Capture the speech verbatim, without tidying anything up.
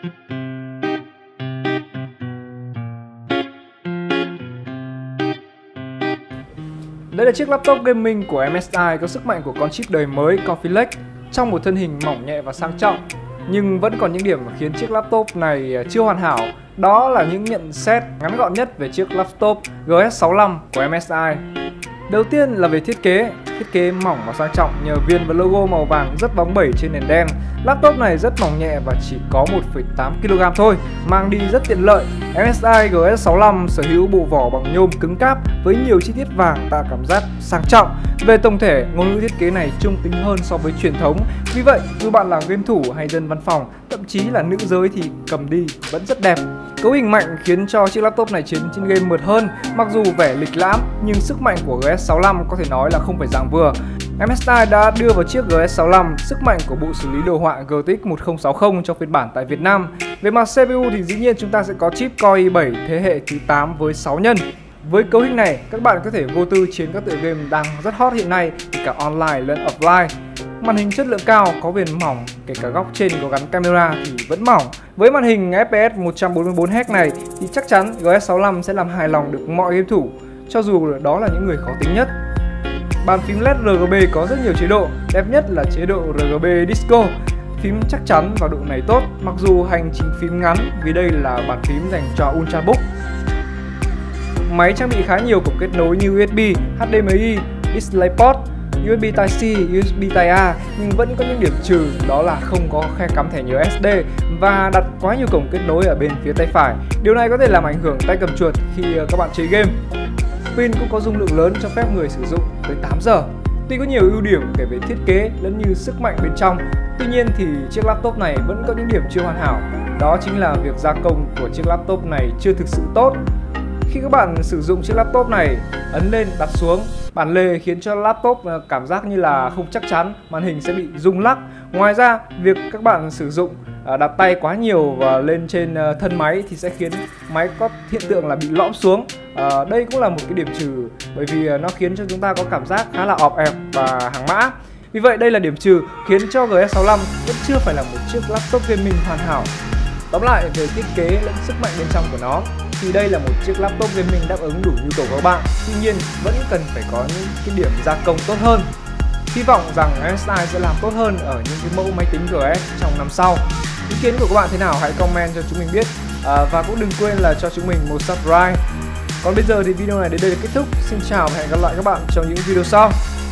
Đây là chiếc laptop gaming của em ét i có sức mạnh của con chip đời mới Coffee Lake trong một thân hình mỏng nhẹ và sang trọng. Nhưng vẫn còn những điểm khiến chiếc laptop này chưa hoàn hảo. Đó là những nhận xét ngắn gọn nhất về chiếc laptop G S sáu lăm của em ét i. Đầu tiên là về thiết kế. Thiết kế mỏng và sang trọng nhờ viền và logo màu vàng rất bóng bẩy trên nền đen. Laptop này rất mỏng nhẹ và chỉ có một phẩy tám ki lô gam thôi, mang đi rất tiện lợi. em ét i G S sáu lăm sở hữu bộ vỏ bằng nhôm cứng cáp với nhiều chi tiết vàng tạo cảm giác sang trọng. Về tổng thể, ngôn ngữ thiết kế này trung tính hơn so với truyền thống. Vì vậy, dù bạn là game thủ hay dân văn phòng, thậm chí là nữ giới thì cầm đi vẫn rất đẹp. Cấu hình mạnh khiến cho chiếc laptop này chiến trên game mượt hơn. Mặc dù vẻ lịch lãm, nhưng sức mạnh của G S sáu lăm có thể nói là không phải dạng vừa. em ét i đã đưa vào chiếc G S sáu lăm sức mạnh của bộ xử lý đồ họa G T X một không sáu không trong phiên bản tại Việt Nam. Về mặt xê pê u thì dĩ nhiên chúng ta sẽ có chip Core i bảy thế hệ thứ tám với sáu nhân. Với cấu hình này, các bạn có thể vô tư chiến các tựa game đang rất hot hiện nay, kể cả online lẫn offline. Màn hình chất lượng cao, có viền mỏng, kể cả góc trên có gắn camera thì vẫn mỏng. Với màn hình ép pê ét một trăm bốn mươi bốn héc này thì chắc chắn G S sáu lăm sẽ làm hài lòng được mọi game thủ, cho dù đó là những người khó tính nhất. Bàn phím led rờ giê bê có rất nhiều chế độ, đẹp nhất là chế độ rờ giê bê Disco. Phím chắc chắn và độ này tốt, mặc dù hành trình phím ngắn vì đây là bàn phím dành cho Ultrabook. Máy trang bị khá nhiều cổng kết nối như u ét bê, hát đê em i, DisplayPort, u ét bê Type-C, u ét bê Type-A, nhưng vẫn có những điểm trừ, đó là không có khe cắm thẻ nhớ ét đê và đặt quá nhiều cổng kết nối ở bên phía tay phải. Điều này có thể làm ảnh hưởng tay cầm chuột khi các bạn chơi game. Pin cũng có dung lượng lớn cho phép người sử dụng tới tám giờ. Tuy có nhiều ưu điểm kể về thiết kế lẫn như sức mạnh bên trong, tuy nhiên thì chiếc laptop này vẫn có những điểm chưa hoàn hảo. Đó chính là việc gia công của chiếc laptop này chưa thực sự tốt. Khi các bạn sử dụng chiếc laptop này, ấn lên đặt xuống, bản lề khiến cho laptop cảm giác như là không chắc chắn, màn hình sẽ bị rung lắc. Ngoài ra, việc các bạn sử dụng đặt tay quá nhiều và lên trên thân máy thì sẽ khiến máy có hiện tượng là bị lõm xuống. À, đây cũng là một cái điểm trừ bởi vì nó khiến cho chúng ta có cảm giác khá là ọp ẹp và hàng mã. Vì vậy đây là điểm trừ khiến cho G S sáu lăm vẫn chưa phải là một chiếc laptop gaming hoàn hảo. Tóm lại về thiết kế lẫn sức mạnh bên trong của nó thì đây là một chiếc laptop gaming đáp ứng đủ nhu cầu của các bạn. Tuy nhiên vẫn cần phải có những cái điểm gia công tốt hơn. Hy vọng rằng em ét i sẽ làm tốt hơn ở những cái mẫu máy tính G S trong năm sau. Ý kiến của các bạn thế nào hãy comment cho chúng mình biết, à, và cũng đừng quên là cho chúng mình một subscribe. Còn bây giờ thì video này đến đây là kết thúc. Xin chào và hẹn gặp lại các bạn trong những video sau.